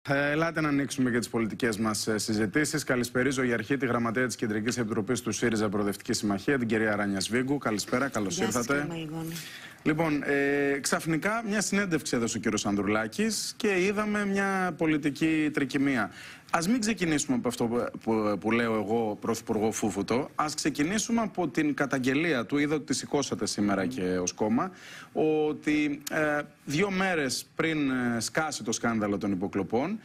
Ελάτε να ανοίξουμε και τις πολιτικές μας συζητήσεις. Καλησπερίζω η αρχή τη γραμματέα της Κεντρικής Επιτροπής του ΣΥΡΙΖΑ Προοδευτική Συμμαχία, την κυρία Ράνια Σβίγκου. Καλησπέρα, καλώς ήρθατε. Λοιπόν, ξαφνικά μια συνέντευξη έδωσε ο κύριος Ανδρουλάκης και είδαμε μια πολιτική τρικυμία. Ας μην ξεκινήσουμε από αυτό που λέω εγώ, Πρωθυπουργό Φούφουτο. Ας ξεκινήσουμε από την καταγγελία του. Είδα ότι τη σηκώσατε σήμερα και ως κόμμα. Ότι 2 μέρες πριν σκάσει το σκάνδαλο των υποκλοπών,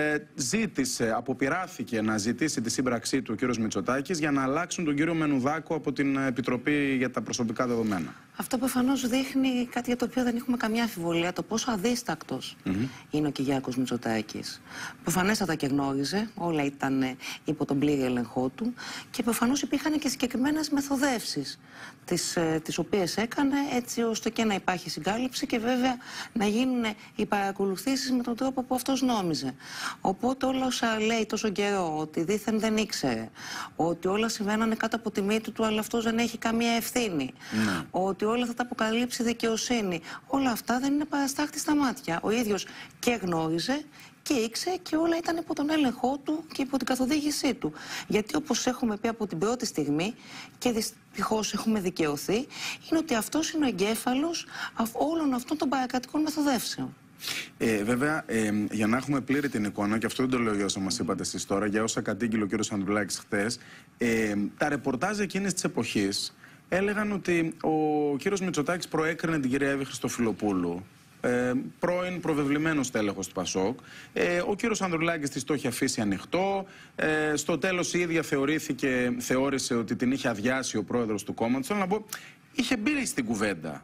αποπειράθηκε να ζητήσει τη σύμπραξή του ο κύριος Μητσοτάκης για να αλλάξουν τον κύριο Μενουδάκο από την Επιτροπή για τα Προσωπικά Δεδομένα. Αυτό προφανώς δείχνει κάτι για το οποίο δεν έχουμε καμιά αμφιβολία, το πόσο αδίστακτος είναι ο Κυριάκος Μητσοτάκης. Προφανέστατα και γνώριζε, όλα ήταν υπό τον πλήρη έλεγχό του και προφανώς υπήρχαν και συγκεκριμένες μεθοδεύσεις τις οποίες έκανε έτσι ώστε και να υπάρχει συγκάλυψη και βέβαια να γίνουν οι παρακολουθήσεις με τον τρόπο που αυτός νόμιζε. Οπότε όλα όσα λέει τόσο καιρό, ότι δήθεν δεν ήξερε, ότι όλα συμβαίνανε κάτω από τη μύτη του αλλά αυτός δεν έχει καμία ευθύνη, ότι όλα θα τα αποκαλύψει η δικαιοσύνη, όλα αυτά δεν είναι παραστάχτη στα μάτια. Ο ίδιος και γνώριζε και ήξερε και όλα ήταν υπό τον έλεγχό του και υπό την καθοδήγησή του. Γιατί όπως έχουμε πει από την πρώτη στιγμή και δυστυχώς έχουμε δικαιωθεί, είναι ότι αυτός είναι ο εγκέφαλος όλων αυτών των παρακρατικών μεθοδεύσεων. Βέβαια, για να έχουμε πλήρη την εικόνα, και αυτό δεν το λέω για όσα μας είπατε εσείς τώρα, για όσα κατήγγειλε ο κύριος Ανδρουλάκης χτες, τα ρεπορτάζ εκείνης της εποχής έλεγαν ότι ο κύριος Μητσοτάκης προέκρινε την κυρία Εύη Χριστοφιλοπούλου, πρώην προβεβλημένος τέλεχος του ΠΑΣΟΚ. Ο κύριος Ανδρουλάκης της το είχε αφήσει ανοιχτό. Στο τέλος η ίδια θεώρησε ότι την είχε αδειάσει ο πρόεδρος του κόμματος. Θέλω να πω, είχε μπει στην κουβέντα.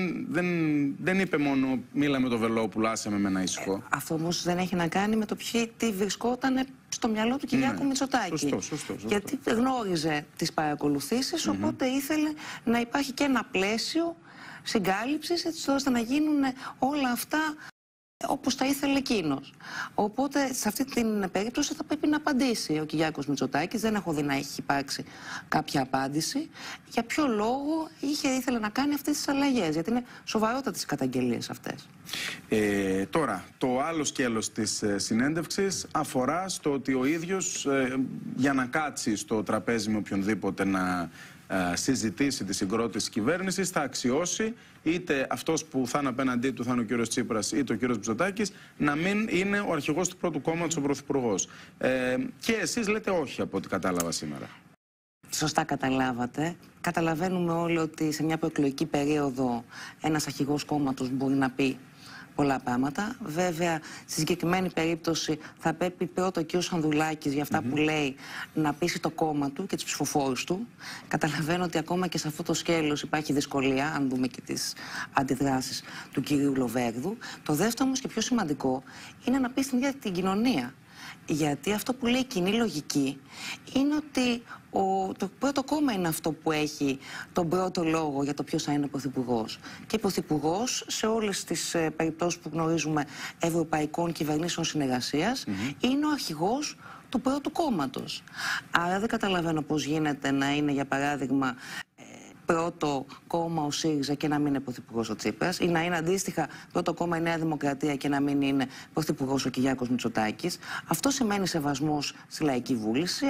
Δεν είπε μόνο μίλα με το Βελόπουλο, άσε με ένα ήσυχο. Αυτό όμως δεν έχει να κάνει με το τι βρισκόταν στο μυαλό του Κυριάκου Μητσοτάκη. Σωστό. Γιατί γνώριζε τις παρακολουθήσεις, οπότε ήθελε να υπάρχει και ένα πλαίσιο συγκάλυψης έτσι ώστε να γίνουν όλα αυτά όπως τα ήθελε εκείνος. Οπότε σε αυτή την περίπτωση θα πρέπει να απαντήσει ο Κυριάκος Μητσοτάκης. Δεν έχω δει να έχει υπάρξει κάποια απάντηση. Για ποιο λόγο ήθελε να κάνει αυτές τις αλλαγές, γιατί είναι σοβαρότατες οι καταγγελίες αυτές. Τώρα, το άλλο σκέλος της συνέντευξης αφορά στο ότι ο ίδιος για να κάτσει στο τραπέζι με οποιονδήποτε να συζητήσει τη συγκρότηση κυβέρνησης, θα αξιώσει είτε αυτός που θα είναι απέναντί του θα είναι ο κύριος Τσίπρας είτε ο κύριος Μητσοτάκης να μην είναι ο αρχηγός του πρώτου κόμματος, ο πρωθυπουργός. Και εσείς λέτε όχι από ό,τι κατάλαβα σήμερα. Σωστά καταλάβατε. Καταλαβαίνουμε όλοι ότι σε μια προεκλογική περίοδο ένας αρχηγός κόμματος μπορεί να πει πολλά πράγματα. Βέβαια, στη συγκεκριμένη περίπτωση θα πρέπει πρώτα ο κ. Ανδρουλάκης για αυτά που λέει να πείσει το κόμμα του και τους ψηφοφόρους του. Καταλαβαίνω ότι ακόμα και σε αυτό το σκέλος υπάρχει δυσκολία, αν δούμε και τις αντιδράσεις του κ. Λοβέρδου. Το δεύτερο όμως και πιο σημαντικό είναι να πείσει την ίδια την κοινωνία. Γιατί αυτό που λέει η κοινή λογική είναι ότι το πρώτο κόμμα είναι αυτό που έχει τον πρώτο λόγο για το ποιος θα είναι πρωθυπουργός. Και πρωθυπουργός σε όλες τις περιπτώσεις που γνωρίζουμε ευρωπαϊκών κυβερνήσεων συνεργασίας είναι ο αρχηγός του πρώτου κόμματος. Άρα δεν καταλαβαίνω πώς γίνεται να είναι, για παράδειγμα, πρώτο κόμμα ο ΣΥΡΙΖΑ και να μην είναι πρωθυπουργός ο Τσίπρας, ή να είναι αντίστοιχα πρώτο κόμμα η Νέα Δημοκρατία και να μην είναι πρωθυπουργός ο Κυριάκος Μητσοτάκης. Αυτό σημαίνει σεβασμός στη λαϊκή βούληση,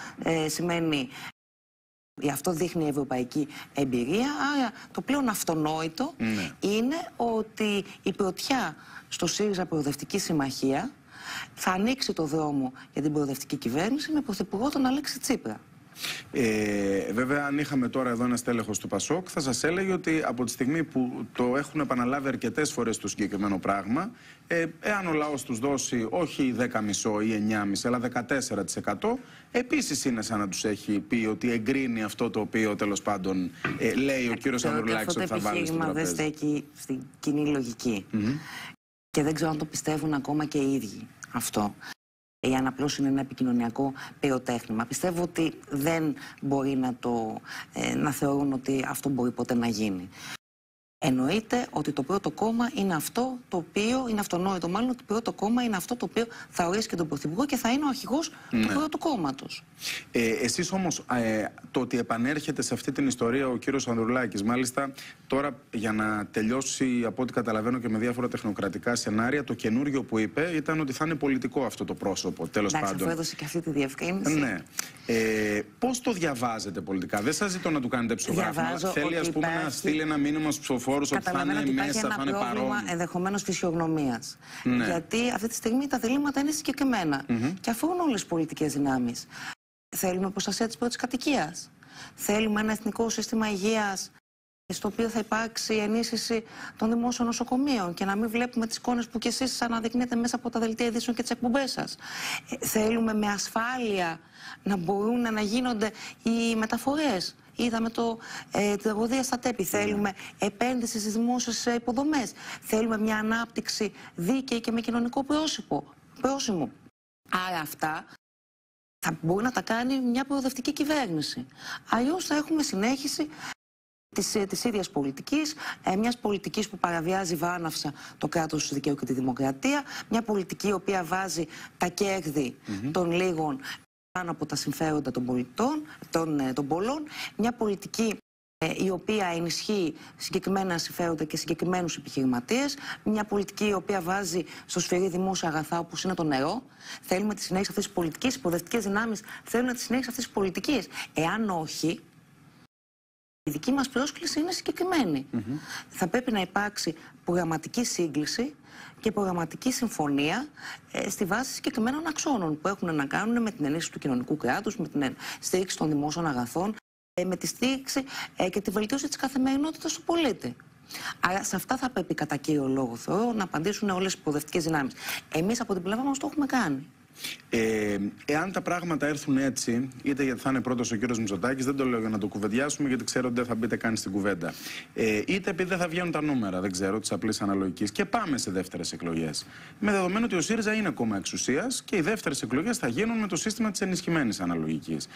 αυτό δείχνει η ευρωπαϊκή εμπειρία. Άρα το πλέον αυτονόητο είναι ότι η πρωτιά στο ΣΥΡΙΖΑ Προοδευτική Συμμαχία θα ανοίξει το δρόμο για την προοδευτική κυβέρνηση με πρωθυπουργό τον Αλέξη Τσίπρα. Βέβαια, αν είχαμε τώρα εδώ ένα τέλεχος του ΠΑΣΟΚ, θα σας έλεγε ότι από τη στιγμή που το έχουν επαναλάβει αρκετές φορές το συγκεκριμένο πράγμα, εάν ο λαός τους δώσει όχι 10,5% ή 9,5% αλλά 14%, επίσης είναι σαν να τους έχει πει ότι εγκρίνει αυτό το οποίο τέλος πάντων λέει ο κύριος Ανδρουλάκης ότι θα βάλει στο τραπέζι. Αυτό το επιχείρημα δεν στέκει στην κοινή λογική. Και δεν ξέρω αν το πιστεύουν ακόμα και οι ίδιοι αυτό. Ή αν απλώς είναι ένα επικοινωνιακό πυροτέχνημα. Πιστεύω ότι δεν μπορεί να θεωρούν ότι αυτό μπορεί ποτέ να γίνει. Εννοείται ότι το πρώτο κόμμα είναι αυτό το οποίο, είναι αυτονόητο μάλλον, ότι το πρώτο κόμμα είναι αυτό το οποίο θα ορίσει και τον Πρωθυπουργό και θα είναι ο αρχηγός του πρώτου κόμματος. Εσείς όμως, το ότι επανέρχεται σε αυτή την ιστορία ο κύριος Ανδρουλάκης, μάλιστα τώρα για να τελειώσει από ό,τι καταλαβαίνω και με διάφορα τεχνοκρατικά σενάρια, το καινούριο που είπε ήταν ότι θα είναι πολιτικό αυτό το πρόσωπο, τέλος πάντων. Εντάξει, αφού έδωσε και αυτή τη διευκρίνηση. Ναι. Πώς το διαβάζετε πολιτικά? Δεν σας ζητώ να του κάνετε ψωγράφημα. Θέλει ας πούμε να στείλει ένα μήνυμα στους ψηφοφόρους ότι θα είναι μέσα, θα είναι παρόν. Ένα πρόβλημα ενδεχομένως φυσιογνωμίας. Ναι. Γιατί αυτή τη στιγμή τα διλήμματα είναι συγκεκριμένα και αφορούν όλες τις πολιτικές δυνάμεις. Θέλουμε προστασία της πρώτης κατοικίας. Θέλουμε ένα εθνικό σύστημα υγείας στο οποίο θα υπάρξει ενίσχυση των δημόσιων νοσοκομείων και να μην βλέπουμε τις εικόνες που κι εσείς αναδεικνύετε μέσα από τα δελτία ειδήσεων και τις εκπομπές σας. Θέλουμε με ασφάλεια να μπορούν να γίνονται οι μεταφορές. Είδαμε την τραγωδία στα Τέπη. Θέλουμε επένδυση στις δημόσιες υποδομές. Θέλουμε μια ανάπτυξη δίκαιη και με κοινωνικό πρόσημο. Άρα αυτά θα μπορεί να τα κάνει μια προοδευτική κυβέρνηση. Αλλιώς θα έχουμε συνέχιση της ίδιας πολιτικής, μιας πολιτικής που παραβιάζει βάναυσα το κράτος του δικαίου και τη δημοκρατία, μια πολιτική η οποία βάζει τα κέρδη των λίγων πάνω από τα συμφέροντα των πολιτών, των πολλών, μια πολιτική η οποία ενισχύει συγκεκριμένα συμφέροντα και συγκεκριμένους επιχειρηματίες, μια πολιτική η οποία βάζει στο σφυρί δημόσια αγαθά όπως είναι το νερό. Θέλουμε τη συνέχιση αυτής της πολιτικής, οι προοδευτικές δυνάμεις θέλουν τη συνέχιση αυτής της πολιτικής. Εάν όχι, η δική μας πρόσκληση είναι συγκεκριμένη. Θα πρέπει να υπάρξει προγραμματική σύγκληση και προγραμματική συμφωνία στη βάση συγκεκριμένων αξώνων που έχουν να κάνουν με την ενίσχυση του κοινωνικού κράτους, με την στήριξη των δημόσιων αγαθών, με τη στήριξη και τη βελτίωση της καθημερινότητας του πολίτη. Άρα σε αυτά θα πρέπει κατά κύριο λόγο, θεωρώ, να απαντήσουν όλες οι προοδευτικές δυνάμεις. Εμείς από την πλευρά μας το έχουμε κάνει. Εάν τα πράγματα έρθουν έτσι, είτε γιατί θα είναι πρώτος ο κύριος Μητσοτάκης, δεν το λέω για να το κουβεντιάσουμε, γιατί ξέρω ότι δεν θα μπείτε καν στην κουβέντα, είτε επειδή δεν θα βγαίνουν τα νούμερα, δεν ξέρω, της απλής αναλογικής, και πάμε σε δεύτερες εκλογές. Με δεδομένο ότι ο ΣΥΡΙΖΑ είναι κόμμα εξουσίας και οι δεύτερες εκλογές θα γίνουν με το σύστημα της ενισχυμένης αναλογικής.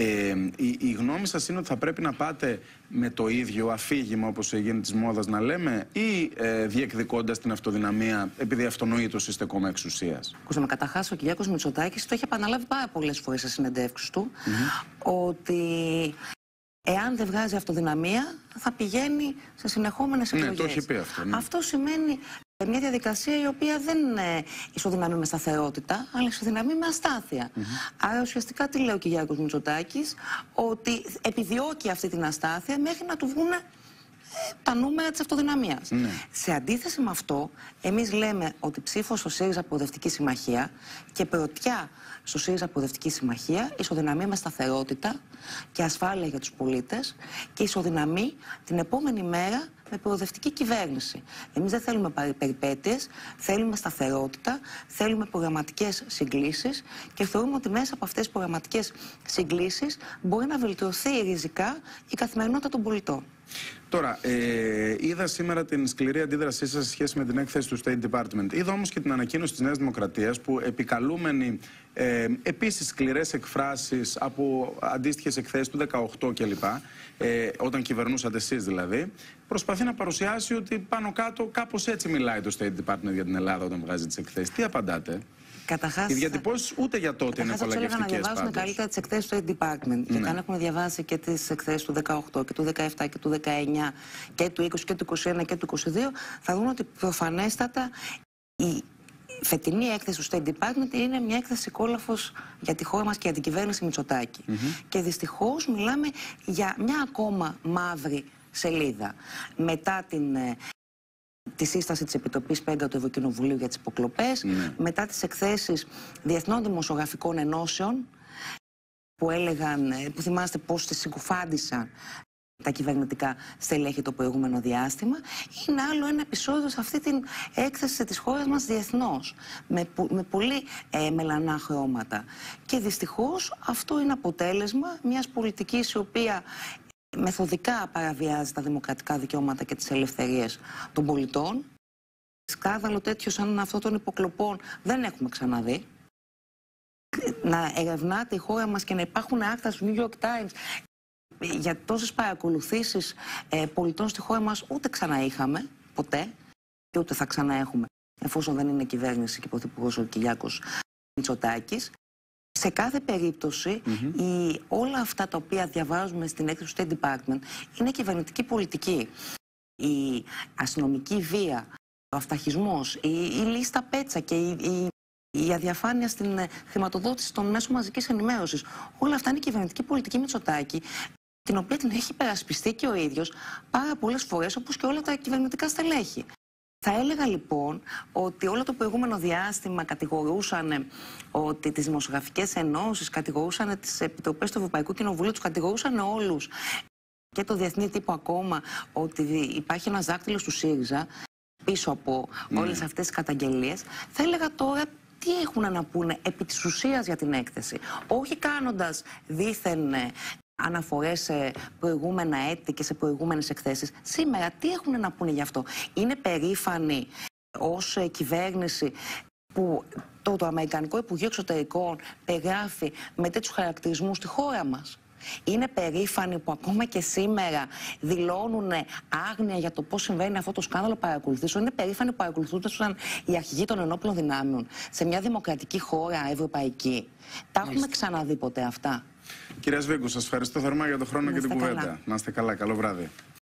Η γνώμη σας είναι ότι θα πρέπει να πάτε με το ίδιο αφήγημα, όπως έγινε της μόδας να λέμε, ή διεκδικώντας την αυτοδυναμία, επειδή αυτονοήτως είστε κόμμα εξουσίας? Ακούσαμε καταρχάς ο Κυριάκος Μητσοτάκης το έχει επαναλάβει πάρα πολλές φορές σε συνεντεύξεις του, ότι εάν δεν βγάζει αυτοδυναμία θα πηγαίνει σε συνεχόμενες εκλογές. Ναι, το έχει πει αυτό. Ναι. Αυτό σημαίνει μια διαδικασία η οποία δεν ισοδυναμεί με σταθερότητα, αλλά ισοδυναμεί με αστάθεια. Άρα ουσιαστικά τι λέει ο Κυριάκος Μητσοτάκης? Ότι επιδιώκει αυτή την αστάθεια μέχρι να του βγουν τα νούμερα της αυτοδυναμίας. Ναι. Σε αντίθεση με αυτό, εμείς λέμε ότι ψήφος στο ΣΥΡΙΖΑ Προοδευτική Συμμαχία και πρωτιά στο ΣΥΡΙΖΑ Προοδευτική Συμμαχία ισοδυναμεί με σταθερότητα και ασφάλεια για τους πολίτες και ισοδυναμεί την επόμενη μέρα με προοδευτική κυβέρνηση. Εμείς δεν θέλουμε περιπέτειες, θέλουμε σταθερότητα, θέλουμε προγραμματικές συγκλήσεις και θεωρούμε ότι μέσα από αυτές τις προγραμματικές συγκλήσεις μπορεί να βελτιωθεί ριζικά η καθημερινότητα των πολιτών. Τώρα, είδα σήμερα την σκληρή αντίδρασή σας σε σχέση με την έκθεση του State Department. Είδα όμως και την ανακοίνωση της Νέας Δημοκρατίας που επικαλούμενοι επίσης σκληρές εκφράσεις από αντίστοιχες εκθέσεις του 2018 κλπ. Όταν κυβερνούσατε εσείς δηλαδή, προσπαθεί να παρουσιάσει ότι πάνω κάτω κάπως έτσι μιλάει το State Department για την Ελλάδα όταν βγάζει τις εκθέσεις. Τι απαντάτε? Καταρχάς, οι διατυπώσεις ούτε για τότε είναι απολαγευτικές. Να διαβάζουμε καλύτερα τις εκθέσεις του State Department. Γιατί αν έχουμε διαβάσει και τις εκθέσεις του 18 και του 17 και του 19 και του 20 και του 21 και του 22, θα δούμε ότι προφανέστατα η φετινή έκθεση του State Department είναι μια έκθεση κόλαφος για τη χώρα μας και για την κυβέρνηση Μητσοτάκη. Και δυστυχώς μιλάμε για μια ακόμα μαύρη σελίδα. Μετά τη σύσταση της Επιτροπής Πέγκα του Ευρωκοινοβουλίου για τις υποκλοπές, μετά τις εκθέσεις διεθνών δημοσιογραφικών ενώσεων που έλεγαν, που θυμάστε πώς τις συγκουφάντησαν τα κυβερνητικά στελέχη το προηγούμενο διάστημα, είναι άλλο ένα επεισόδιο σε αυτή την έκθεση της χώρας μας διεθνώς, με πολύ μελανά χρώματα. Και δυστυχώς αυτό είναι αποτέλεσμα μιας πολιτικής η οποία μεθοδικά παραβιάζει τα δημοκρατικά δικαιώματα και τις ελευθερίες των πολιτών. Σκάνδαλο τέτοιο σαν αυτό των υποκλοπών δεν έχουμε ξαναδεί. Να ερευνάται η χώρα μας και να υπάρχουν άρθρα στο New York Times Για τόσες παρακολουθήσεις πολιτών στη χώρα μας ούτε ξανά είχαμε, ποτέ, και ούτε θα ξανά έχουμε, εφόσον δεν είναι κυβέρνηση και πρωθυπουργός ο Κυριάκος Μητσοτάκης. Σε κάθε περίπτωση, όλα αυτά τα οποία διαβάζουμε στην έκθεση του State Department είναι κυβερνητική πολιτική. Η αστυνομική βία, ο αυταρχισμός, η λίστα πέτσα και η αδιαφάνεια στην χρηματοδότηση των μέσων μαζικής ενημέρωσης. Όλα αυτά είναι κυβερνητική πολιτική Μητσοτάκη, την οποία την έχει υπερασπιστεί και ο ίδιος πάρα πολλές φορές, όπως και όλα τα κυβερνητικά στελέχη. Θα έλεγα λοιπόν ότι όλο το προηγούμενο διάστημα κατηγορούσαν ότι τις δημοσιογραφικές ενώσεις, κατηγορούσαν τις επιτροπές του Ευρωπαϊκού Κοινοβουλίου, τους κατηγορούσαν όλους και το διεθνή τύπο ακόμα ότι υπάρχει ένας δάκτυλος του ΣΥΡΙΖΑ πίσω από όλες αυτές τις καταγγελίες. Θα έλεγα τώρα τι έχουν να πούνε επί της ουσίας για την έκθεση. Όχι κάνοντας δήθεν αναφορές σε προηγούμενα έτη και σε προηγούμενες εκθέσεις. Σήμερα τι έχουν να πούνε γι' αυτό. Είναι περήφανοι ως κυβέρνηση που το Αμερικανικό Υπουργείο Εξωτερικών περιγράφει με τέτοιους χαρακτηρισμούς στη χώρα μας. Είναι περήφανοι που ακόμα και σήμερα δηλώνουν άγνοια για το πώς συμβαίνει αυτό το σκάνδαλο παρακολουθήσεων. Είναι περήφανοι που παρακολουθούνταν οι αρχηγοί των ενόπλων δυνάμεων σε μια δημοκρατική χώρα ευρωπαϊκή. Τα έχουμε ξαναδεί ποτέ αυτά? Κυρία Σβίγκου, σας ευχαριστώ θερμά για τον χρόνο και την κουβέντα. Να είστε καλά. Καλό βράδυ.